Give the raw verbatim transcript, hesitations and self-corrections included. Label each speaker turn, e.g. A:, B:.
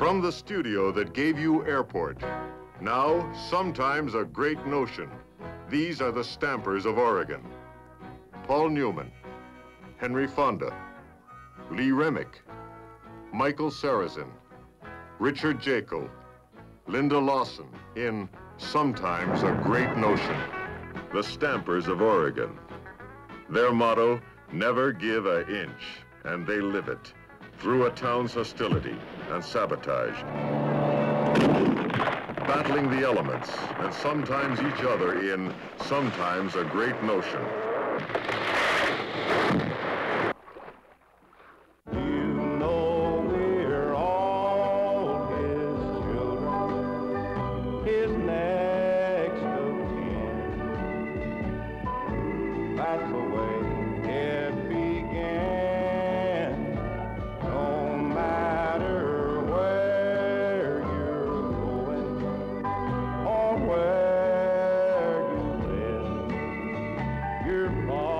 A: From the studio that gave you Airport, now sometimes a great notion. These are the Stampers of Oregon. Paul Newman, Henry Fonda, Lee Remick, Michael Sarrazin, Richard Jaco, Linda Lawson in Sometimes a Great Notion. The Stampers of Oregon. Their motto, never give an inch, and they live it through a town's hostility and sabotage. Battling the elements and sometimes each other in Sometimes a Great Notion.
B: That's the way it began. No matter where you're going or where you live, your father